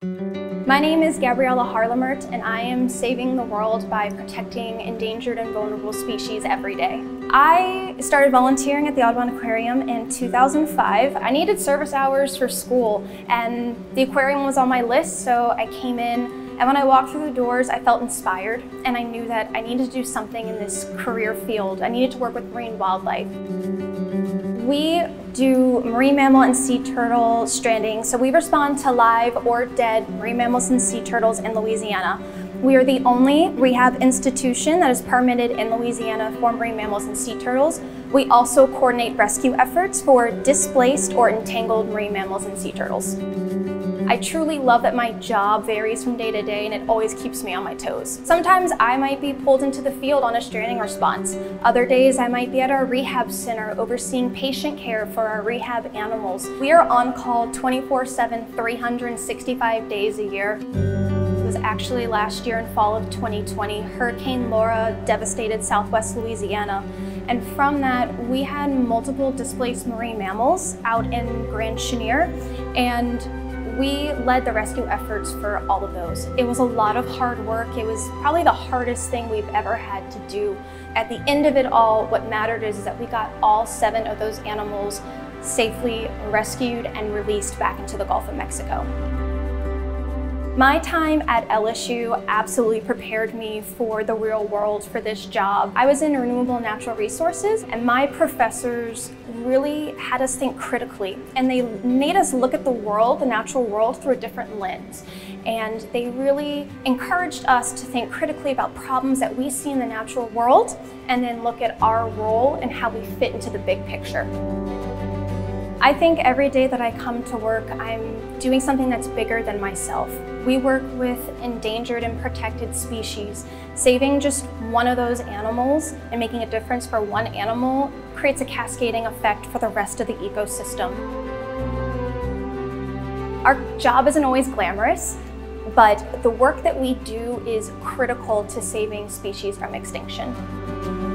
My name is Gabriella Harlamert, and I am saving the world by protecting endangered and vulnerable species every day. I started volunteering at the Audubon Aquarium in 2005. I needed service hours for school, and the aquarium was on my list, so I came in, and when I walked through the doors, I felt inspired, and I knew that I needed to do something in this career field. I needed to work with marine wildlife. We do marine mammal and sea turtle stranding, so we respond to live or dead marine mammals and sea turtles in Louisiana. We are the only rehab institution that is permitted in Louisiana for marine mammals and sea turtles. We also coordinate rescue efforts for displaced or entangled marine mammals and sea turtles. I truly love that my job varies from day to day, and it always keeps me on my toes. Sometimes I might be pulled into the field on a stranding response. Other days I might be at our rehab center overseeing patient care for our rehab animals. We are on call 24/7, 365 days a year. It was actually last year in fall of 2020, Hurricane Laura devastated Southwest Louisiana. And from that, we had multiple displaced marine mammals out in Grand Chenier, and we led the rescue efforts for all of those. It was a lot of hard work. It was probably the hardest thing we've ever had to do. At the end of it all, what mattered is that we got all 7 of those animals safely rescued and released back into the Gulf of Mexico. My time at LSU absolutely prepared me for the real world for this job. I was in renewable natural resources, and my professors really had us think critically, and they made us look at the world, the natural world, through a different lens. And they really encouraged us to think critically about problems that we see in the natural world, and then look at our role and how we fit into the big picture. I think every day that I come to work, I'm doing something that's bigger than myself. We work with endangered and protected species. Saving just one of those animals and making a difference for one animal creates a cascading effect for the rest of the ecosystem. Our job isn't always glamorous, but the work that we do is critical to saving species from extinction.